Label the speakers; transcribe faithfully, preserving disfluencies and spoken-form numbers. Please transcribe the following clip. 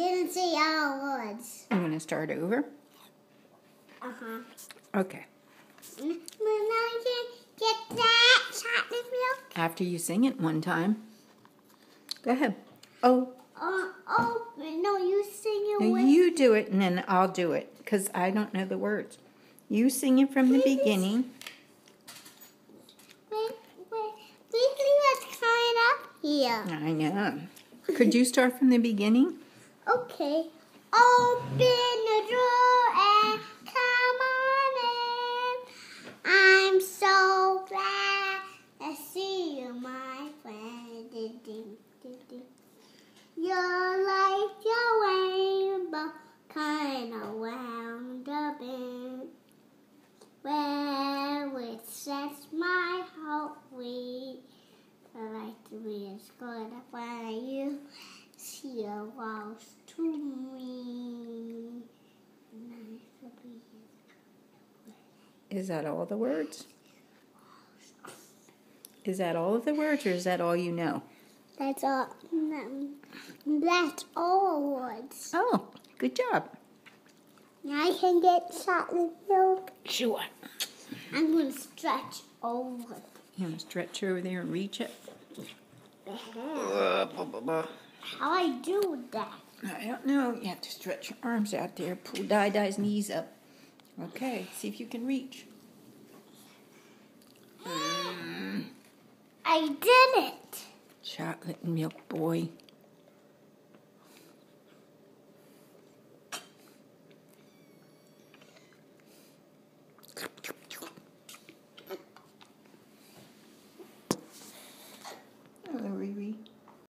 Speaker 1: didn't say all words.
Speaker 2: You want to start over?
Speaker 1: Uh-huh.
Speaker 2: Okay.
Speaker 1: Now you can get that chocolate milk.
Speaker 2: After you sing it one time. Go ahead. Oh.
Speaker 1: Uh, oh, no, you sing it
Speaker 2: No,
Speaker 1: with...
Speaker 2: you do it and then I'll do it because I don't know the words. You sing it from the
Speaker 1: Please.
Speaker 2: beginning.
Speaker 1: Wait, wait. Please leave us kind up here.
Speaker 2: I know. Could you start from the beginning?
Speaker 1: Okay. Open the door and come on in. I'm so glad to see you, my friend. Ding, ding, ding, ding. You're like your rainbow, kind of wound up in. Where it sets my heart free. I like to be as good when you see a waltz to me. Nice to be.
Speaker 2: Is that all the words? Is that all of the words or is that all you know?
Speaker 1: That's all. No, that's all words.
Speaker 2: Oh, good job.
Speaker 1: Now I can get chocolate milk.
Speaker 2: Sure.
Speaker 1: I'm going to stretch over.
Speaker 2: You want to stretch over there and reach it?
Speaker 1: How I do that?
Speaker 2: I don't know. You have to stretch your arms out there. Pull Di-Di's knees up. Okay, see if you can reach. Mm.
Speaker 1: I did it.
Speaker 2: Chocolate and milk boy. Hello, Riri.